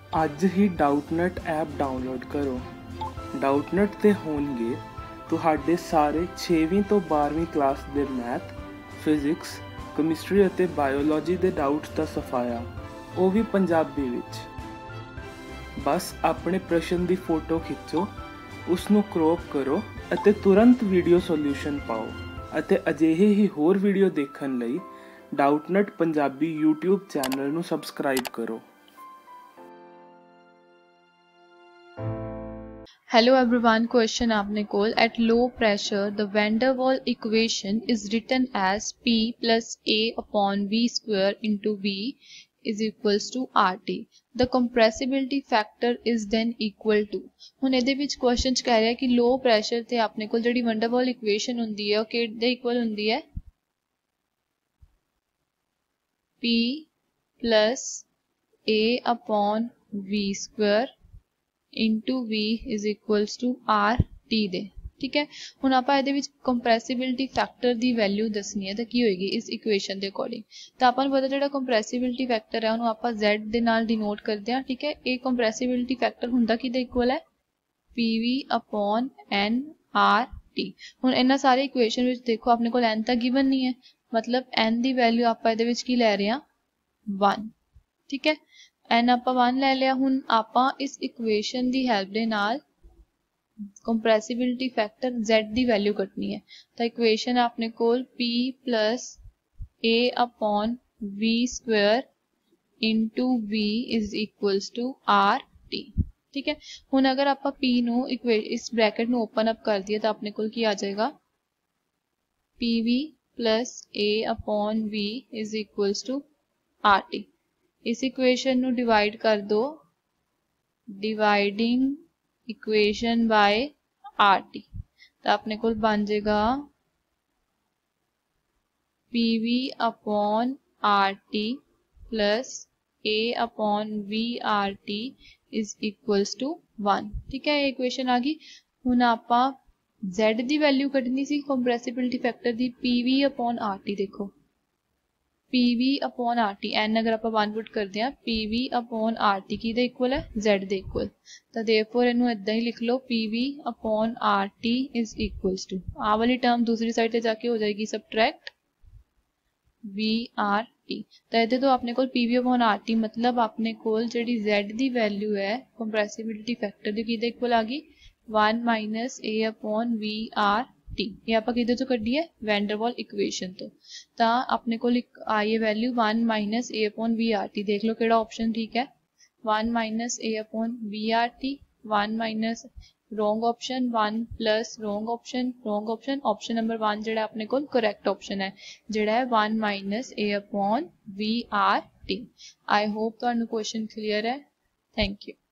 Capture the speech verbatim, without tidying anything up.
ਅੱਜ ਹੀ Doubtnut app download ਕਰੋ। ਡਾਊਟਨਟ ਤੇ ਹੋਣਗੇ ਤੁਹਾਡੇ ਸਾਰੇ ਛੇਵੀਂ ਤੋਂ ਬਾਰ੍ਹਵੀਂ ਕਲਾਸ ਦੇ ਮੈਥ, ਫਿਜ਼ਿਕਸ, ਕੈਮਿਸਟਰੀ ਅਤੇ ਬਾਇਓਲੋਜੀ ਦੇ ਡਾਊਟਸ ਦਾ ਸਫਾਇਆ, ਉਹ ਵੀ ਪੰਜਾਬੀ ਵਿੱਚ। ਬਸ ਆਪਣੇ ਪ੍ਰਸ਼ਨ ਦੀ ਫੋਟੋ ਖਿੱਚੋ, ਉਸ ਨੂੰ ਕ੍ਰੌਪ ਕਰੋ ਅਤੇ ਤੁਰੰਤ ਵੀਡੀਓ ਸੋਲਿਊਸ਼ਨ ਪਾਓ। ਅਤੇ ਅਜਿਹੇ ਹੀ ਹੋਰ ਵੀਡੀਓ ਦੇਖਣ ਲਈ ਡਾਊਟਨਟ ਪੰਜਾਬੀ YouTube ਚੈਨਲ ਨੂੰ ਸਬਸਕ੍ਰਾਈਬ ਕਰੋ। Hello everyone, question आपने कोल at low pressure the van der Waals equation is written as P plus A upon V square into V is equals to R T. The compressibility factor is then equal to। ਹੁਣ ਇਹਦੇ ਵਿੱਚ question ਚ ਕਹਿ ਰਿਹਾ ਕਿ low pressure ਤੇ ਆਪਣੇ ਕੋਲ ਜਿਹੜੀ van der Waals equation ਹੁੰਦੀ ਹੈ ਉਹ ਕਿਹਦੇ ਇਕੁਅਲ ਹੁੰਦੀ ਹੈ? P plus A upon V square into V is equals to R T ਦੇ। ठीक है, ਹੁਣ ਆਪਾਂ ਇਹਦੇ ਵਿੱਚ ਕੰਪਰੈਸਿਬਿਲਿਟੀ ਫੈਕਟਰ ਦੀ ਵੈਲਿਊ ਦੱਸਣੀ ਹੈ ਤਾਂ ਕੀ ਹੋਏਗੀ ਇਸ ਇਕੁਏਸ਼ਨ ਦੇ ਅਕੋਰਡਿੰਗ। ਤਾਂ ਆਪਾਂ ਨੂੰ ਪਤਾ ਜਿਹੜਾ ਕੰਪਰੈਸਿਬਿਲਿਟੀ ਫੈਕਟਰ ਹੈ ਉਹਨੂੰ ਆਪਾਂ Z ਦੇ ਨਾਲ ਡਿਨੋਟ ਕਰਦੇ ਹਾਂ। ਠੀਕ ਹੈ, ਇਹ ਕੰਪਰੈਸਿਬਿਲਿਟੀ ਫੈਕਟਰ ਹੁੰਦਾ ਕਿਹਦੇ ਇਕੁਅਲ ਹੈ? P V upon N R T। ਹੁਣ ਇਹਨਾਂ ਸਾਰੇ ਇਕੁਏਸ਼ਨ ਵਿੱਚ ਦੇਖੋ ਆਪਣੇ ਕੋਲ N ਤਾਂ ਗਿਵਨ ਨਹੀਂ ਹੈ, ਮਤਲਬ N ਦੀ ਵੈਲਿਊ ਆਪਾਂ ਇਹਦੇ ਵਿੱਚ ਕੀ ਲੈ ਰਹੇ ਹਾਂ? वन। ठीक है, एन ਆਪਾਂ वन ਲੈ ਲਿਆ। ਹੁਣ ਆਪਾਂ ਇਸ ਇਕੁਏਸ਼ਨ ਦੀ ਹੈਲਪ ਦੇ ਨਾਲ ਕੰਪਰੈਸਿਬਿਲਿਟੀ ਫੈਕਟਰ Z ਦੀ ਵੈਲਿਊ ਕੱਢਣੀ ਹੈ। ਤਾਂ ਇਕੁਏਸ਼ਨ ਆਪਣੇ ਕੋਲ P plus A upon V square into V is equals to R T। ठीक है, ਹੁਣ ਅਗਰ ਆਪਾਂ P ਨੂੰ ਇਸ ਬ੍ਰੈਕਟ ਨੂੰ ਓਪਨ ਅਪ ਕਰ ਦਈਏ ਤਾਂ ਆਪਣੇ ਕੋਲ ਕੀ ਆ ਜਾਏਗਾ? P V plus A upon V is equals to R T। इस इक्वेशन ਨੂੰ डिवाइड कर दो, dividing equation by R T तो अपने को बन जाएगा P V upon R T plus A upon V R T is equals to one. ठीक है, ये इक्वेशन आ गई। हुण आपां Z दी वैल्यू कढनी सी कंप्रेसिबिलिटी फैक्टर दी। P V upon R T देखो P V upon R T, N अगर आप वन पुट करते हैं P V upon R T की दे इक्वल है Z दे इक्वल। तो देयरफॉर इनू इदां ही लिख लो P V upon R T is equals to, आ वाली टर्म दूसरी साइड पे जाके हो जाएगी सबट्रैक्ट V R T। तो इहदे तो अपने कोल P V upon R T मतलब अपने कोल जिहड़ी Z दी वैल्यू है कंप्रेसिबिलिटी फैक्टर दी की दे इक्वल आ गई one minus A upon V R T। ये आप किधर चो कड्डी है? वैन डर वाल इक्वेशन तो। ता अपने को आई है value one minus A upon V R T. देख लो केड़ा ऑप्शन ठीक है? One minus A upon V R T, one minus wrong option, one plus wrong option, wrong option. Option number one जेड़ा अपने को करेक्ट ऑप्शन है जेड़ा है one minus A upon V R T. I hope तुहानू question clear है। Thank you.